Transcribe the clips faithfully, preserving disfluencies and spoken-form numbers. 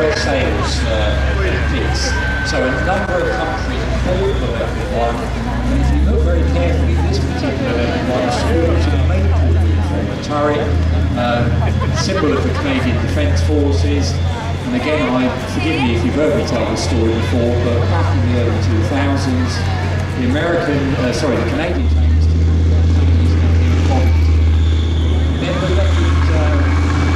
square sails uh, piece. So a number of countries bought the Leopard one, and if you look very carefully, this particular Leopard one sports a maple uniform, a turret, uh, symbol of the Canadian Defence Forces. And again, I forgive me if you've heard me tell this story before, but back in the early two thousands, the American, uh, sorry, the Canadian tanks took the Japanese in Bovington. Then the Leopard uh,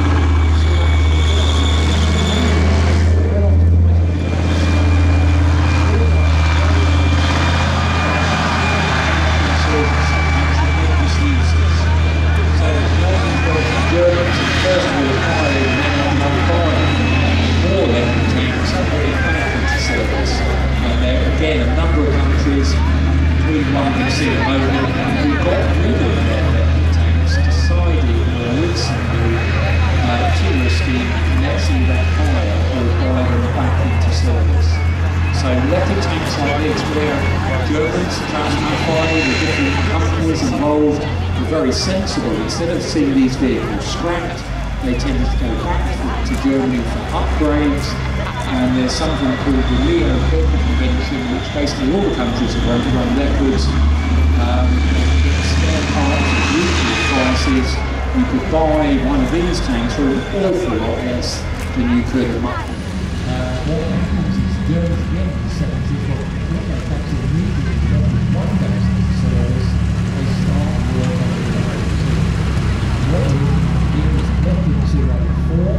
again, a number of countries, including one you can see at the moment, who got rid of their Leopard tanks, decided more recently uh, to risky, let's see that higher, or buy them back into service. So Leopard tanks like this, where Germans, Transmafai, the different companies involved were very sensible. Instead of seeing these vehicles scrapped, they tended to go back to Germany for upgrades. And there's something called the Leo Convention, which basically all the countries have run, run Leopards. Um, spare parts at reasonable prices. You could buy one of these tanks for an awful lot less than you could a month. Uh, what happens is Germans at the end of the seventies, when they practically immediately Leopard one goes into service, they start to work on the Leopard two. What we do is Leopard two oh four.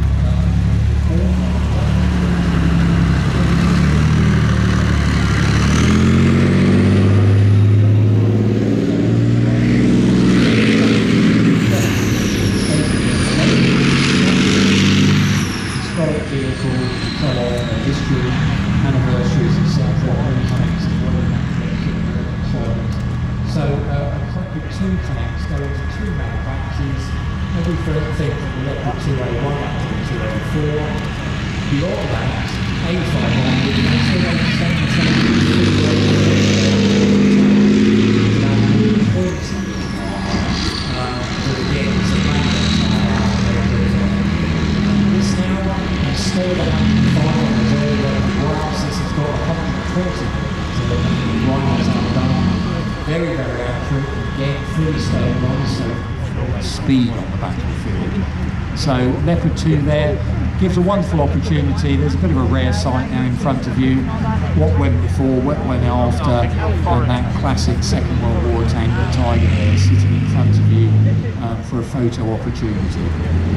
Two tanks go into two manufacturers, every first thing from the Leopard two oh one up to the two oh four. Beyond that, A five hundred is also on the same tank as the two oh four. But again, it's a magnet this now, instead of one hundred five on the very Leopard one, since it's got one hundred twenty, so the one is undone. Very, very accurate, again, fully stabilised, so speed on the battlefield. So Leopard two there gives a wonderful opportunity. There's a bit of a rare sight now in front of you. What went before, what went after, and that classic Second World War tank, the Tiger there, sitting in front of you um, for a photo opportunity.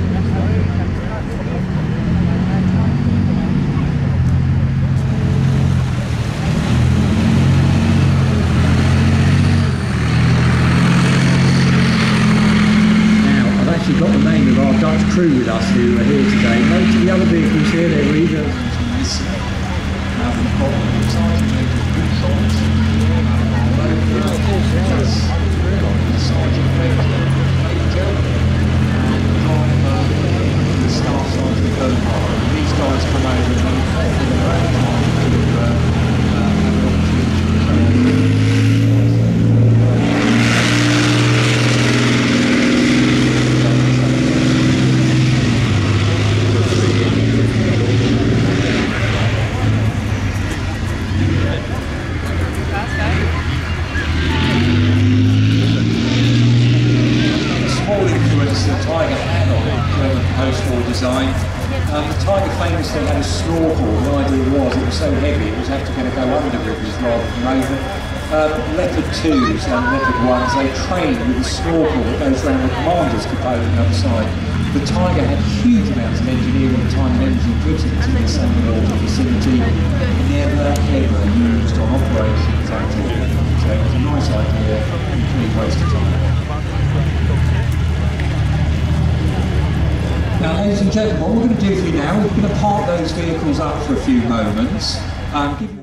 We've got the name of our Dutch crew with us who are here today. Most of the other vehicles here, they're either um, we've got the Sergeant Major Boots, the Sergeant Major Major, and the driver, the Staff Sergeant Bernard. These guys come over and they offer their own time to uh, uh, have an opportunity to design. Um, the Tiger famously had a snorkel. The idea was it was so heavy it was actually going to go under rivers rather than over. Um, Leopard twos and Leopard ones, they train with a snorkel that goes around the commander's component outside. The Tiger had huge amounts of engineering time and energy put into this underwater facility, never ever used on operations actually. So it was a nice idea, complete waste of time. Now, ladies and gentlemen, what we're going to do for you now, we're going to park those vehicles up for a few moments. Um, give